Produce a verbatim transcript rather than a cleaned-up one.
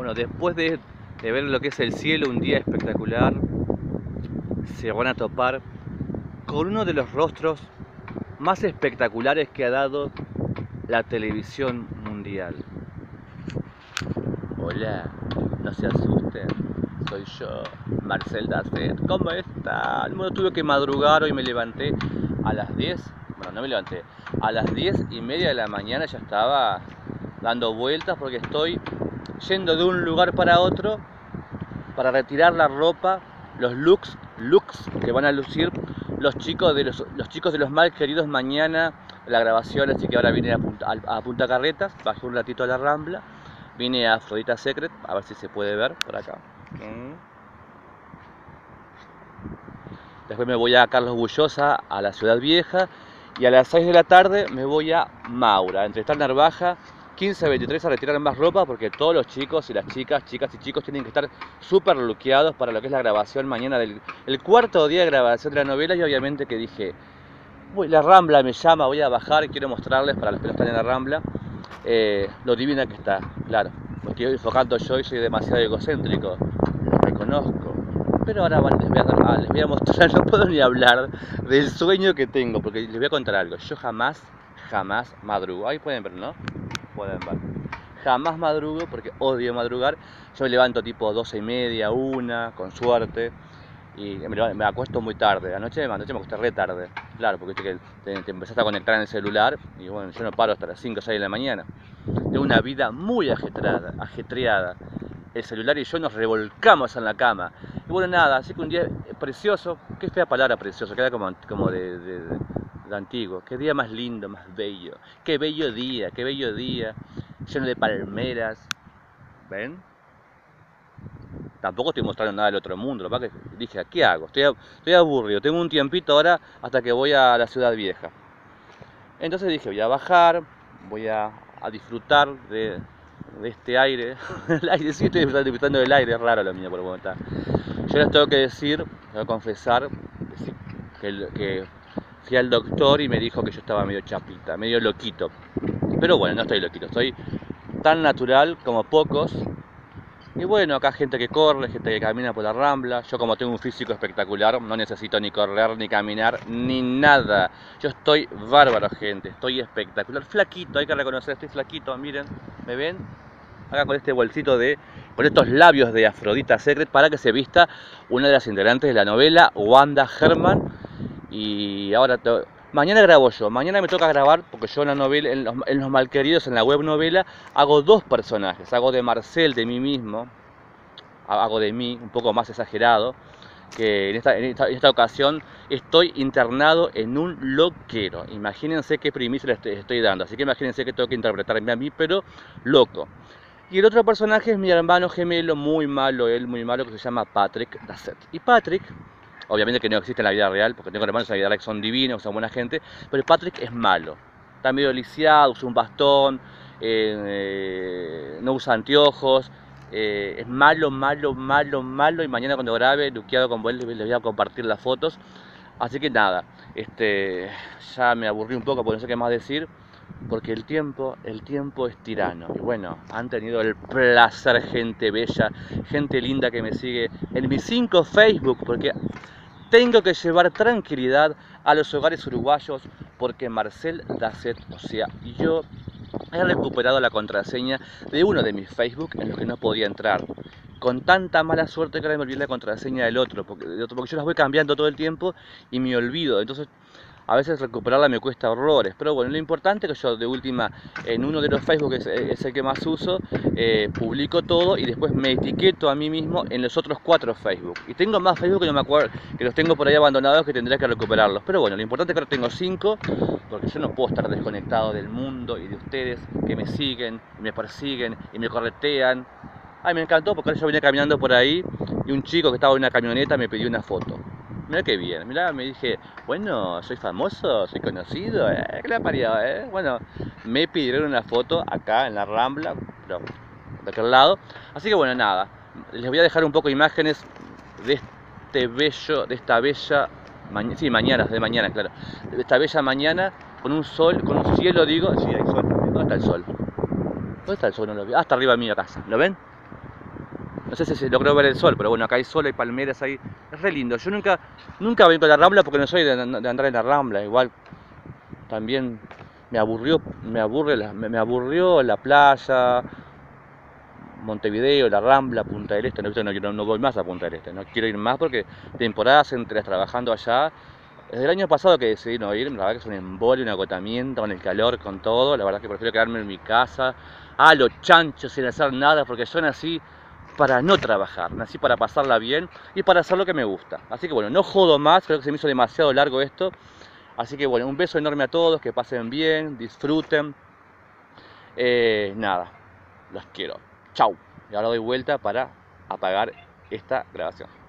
Bueno, después de, de ver lo que es el cielo, un día espectacular, se van a topar con uno de los rostros más espectaculares que ha dado la televisión mundial. Hola, no se asusten, soy yo, Marcel Dasset. ¿Cómo están? Bueno, tuve que madrugar, hoy me levanté a las diez, bueno, no me levanté, a las diez y media de la mañana ya estaba dando vueltas porque estoy yendo de un lugar para otro para retirar la ropa, los looks, looks que van a lucir los chicos de los, los chicos de los mal queridos mañana la grabación, así que ahora vine a Punta, a, a Punta Carretas, bajé un ratito a la Rambla, vine a Afrodita Secret, a ver si se puede ver por acá. Después me voy a Carlos Bullosa, a la Ciudad Vieja, y a las seis de la tarde me voy a Maura, entre Star Narvaja, quince a veintitrés, a retirar más ropa porque todos los chicos y las chicas, chicas y chicos tienen que estar súper luqueados para lo que es la grabación mañana del el cuarto día de grabación de la novela. Y obviamente que dije, uy, la Rambla me llama, voy a bajar y quiero mostrarles para los que no están en la Rambla eh, lo divina que está. Claro, lo estoy enfocando yo y soy demasiado egocéntrico, lo reconozco. Pero ahora les voy, a, ah, les voy a mostrar, no puedo ni hablar del sueño que tengo, porque les voy a contar algo. Yo jamás, jamás madrugo. Ahí pueden ver, ¿no? Pueden ver. Jamás madrugo porque odio madrugar. Yo me levanto tipo doce y media, una, con suerte. Y me, me acuesto muy tarde. Anoche, anoche me acosté re tarde. Claro, porque te, te, te empezaste a conectar en el celular. Y bueno, yo no paro hasta las cinco o seis de la mañana. Tengo una vida muy ajetreada, ajetreada. El celular y yo nos revolcamos en la cama. Y bueno, nada, así que un día precioso. Qué fea palabra precioso, queda como, como de... de, de de antiguo. Qué día más lindo, más bello. Qué bello día, qué bello día. Lleno de palmeras. ¿Ven? Tampoco estoy mostrando nada del otro mundo. Lo que dije, ¿qué hago? Estoy, estoy aburrido. Tengo un tiempito ahora hasta que voy a la Ciudad Vieja. Entonces dije, voy a bajar. Voy a, a disfrutar de, de este aire. El aire, sí, estoy disfrutando del aire. Es raro lo mío por el momento. Yo les tengo que decir, les tengo que confesar decir, que... que fui al doctor y me dijo que yo estaba medio chapita, medio loquito. Pero bueno, no estoy loquito, estoy tan natural como pocos. Y bueno, acá gente que corre, gente que camina por la Rambla. Yo como tengo un físico espectacular, no necesito ni correr, ni caminar, ni nada. Yo estoy bárbaro, gente, estoy espectacular. Flaquito, hay que reconocer, estoy flaquito, miren, ¿me ven? Acá con este bolsito de, con estos labios de Afrodita Secret para que se vista una de las integrantes de la novela, Wanda Herman. Y ahora, te... mañana grabo yo, mañana me toca grabar porque yo en la novela, en los, en los malqueridos, en la web novela, hago dos personajes, hago de Marcel, de mí mismo, hago de mí, un poco más exagerado, que en esta, en esta, en esta ocasión estoy internado en un loquero. Imagínense qué primicia les estoy, estoy dando, así que imagínense que tengo que interpretarme a mí, pero loco. Y el otro personaje es mi hermano gemelo, muy malo, él muy malo, que se llama Patrick Dasset. Y Patrick... obviamente que no existe en la vida real, porque tengo hermanos en la vida real que son divinos, son buena gente, pero Patrick es malo. Está medio lisiado, usa un bastón, eh, eh, no usa anteojos, eh, es malo, malo, malo, malo, y mañana cuando grabe, luqueado con él, les voy a compartir las fotos. Así que nada, este, ya me aburrí un poco porque no sé qué más decir, porque el tiempo, el tiempo es tirano. Y bueno, han tenido el placer, gente bella, gente linda que me sigue en mis cinco Facebook, porque tengo que llevar tranquilidad a los hogares uruguayos, porque Marcel Dasset, o sea, yo he recuperado la contraseña de uno de mis Facebook en los que no podía entrar. Con tanta mala suerte que ahora me olvidé la contraseña del otro, porque, del otro, porque yo las voy cambiando todo el tiempo y me olvido. Entonces, a veces recuperarla me cuesta horrores, pero bueno, lo importante es que yo de última en uno de los Facebook, que es, es el que más uso, eh, publico todo y después me etiqueto a mí mismo en los otros cuatro Facebook. Y tengo más Facebook que no me acuerdo, que los tengo por ahí abandonados, que tendría que recuperarlos. Pero bueno, lo importante es que ahora tengo cinco, porque yo no puedo estar desconectado del mundo y de ustedes que me siguen, y me persiguen y me corretean. Ay, me encantó porque ahora yo venía caminando por ahí y un chico que estaba en una camioneta me pidió una foto. Mirá qué bien, mirá, me dije, bueno, soy famoso, soy conocido, eh, ¿qué le ha parido, eh? Bueno, me pidieron una foto acá en la Rambla, pero de aquel lado. Así que bueno, nada, les voy a dejar un poco de imágenes de este bello, de esta bella, ma sí, mañana, de mañana, claro, de esta bella mañana, con un sol, con un cielo, digo, sí, hay sol, ¿dónde está el sol? ¿Dónde está el sol? No lo veo, hasta arriba de mi casa, ¿lo ven? No sé si se logró ver el sol, pero bueno, acá hay sol, hay palmeras ahí. Es re lindo. Yo nunca, nunca vengo a la Rambla porque no soy de, de andar en la Rambla. Igual también me aburrió, me aburre la, me, me aburrió la playa, Montevideo, la Rambla, Punta del Este. No, no, no, no voy más a Punta del Este. No quiero ir más porque temporadas enteras trabajando allá. Desde el año pasado que decidí no ir, la verdad que es un embole, un agotamiento con el calor, con todo. La verdad que prefiero quedarme en mi casa, a los chanchos, sin hacer nada, porque yo nací para no trabajar, nací para pasarla bien y para hacer lo que me gusta. Así que bueno, no jodo más, creo que se me hizo demasiado largo esto. Así que bueno, un beso enorme a todos, que pasen bien, disfruten. Eh, nada, los quiero. Chau. Y ahora doy vuelta para apagar esta grabación.